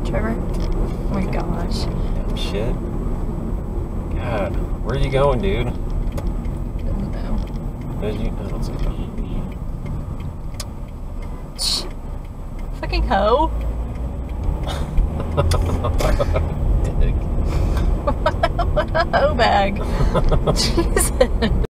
Trevor? Oh my gosh. Damn shit. God, where are you going, dude? Don't know. Did you? Oh, it's okay. Fucking hoe. Dick. What a hoe bag. Jesus.